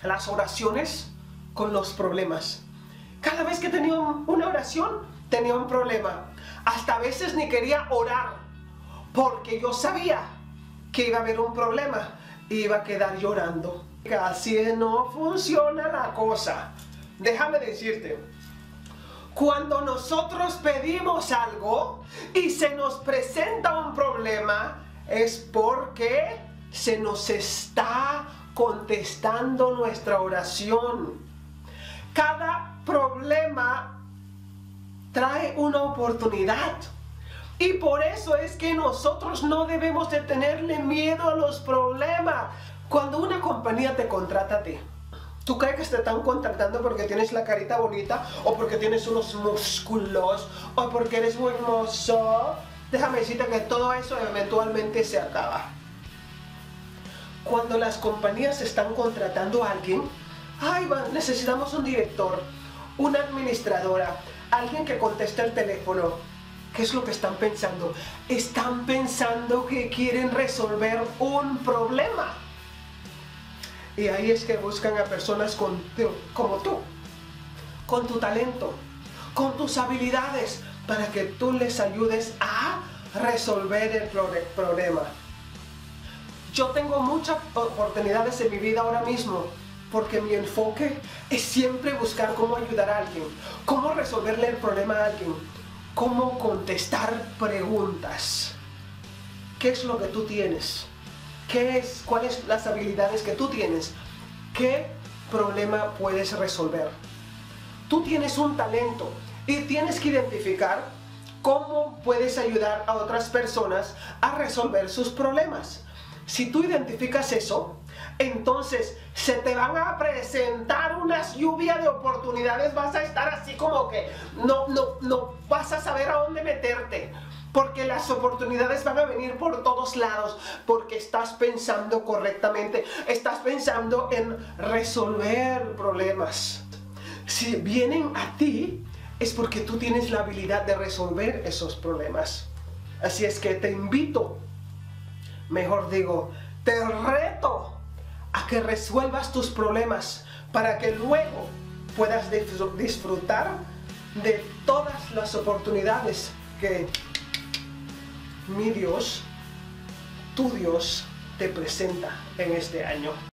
las oraciones con los problemas. Cada vez que tenía una oración, tenía un problema. Hasta a veces ni quería orar, porque yo sabía que iba a haber un problema y iba a quedar llorando. Así no funciona la cosa. Déjame decirte, cuando nosotros pedimos algo y se nos presenta un problema, es porque se nos está contestando nuestra oración. Cada problema trae una oportunidad. Y por eso es que nosotros no debemos de tenerle miedo a los problemas. Cuando una compañía te contrata a ti, ¿tú crees que te están contratando porque tienes la carita bonita? ¿O porque tienes unos músculos? ¿O porque eres muy hermoso? Déjame decirte que todo eso eventualmente se acaba. Cuando las compañías están contratando a alguien, necesitamos un director, una administradora, alguien que conteste el teléfono. ¿Qué es lo que están pensando? Están pensando que quieren resolver un problema. Y ahí es que buscan a personas como tú, con tu talento, con tus habilidades, para que tú les ayudes a resolver el problema. Yo tengo muchas oportunidades en mi vida ahora mismo, porque mi enfoque es siempre buscar cómo ayudar a alguien, cómo resolverle el problema a alguien, cómo contestar preguntas. ¿Qué es lo que tú tienes? ¿Cuáles son las habilidades que tú tienes? ¿Qué problema puedes resolver? Tú tienes un talento y tienes que identificar cómo puedes ayudar a otras personas a resolver sus problemas. Si tú identificas eso, entonces se te van a presentar unas lluvias de oportunidades. Vas a estar así como que no vas a saber a dónde meterte, porque las oportunidades van a venir por todos lados, porque estás pensando correctamente, estás pensando en resolver problemas. Si vienen a ti, es porque tú tienes la habilidad de resolver esos problemas. Así es que te invito, mejor digo, te reto a que resuelvas tus problemas para que luego puedas disfrutar de todas las oportunidades que mi Dios, tu Dios, te presenta en este año.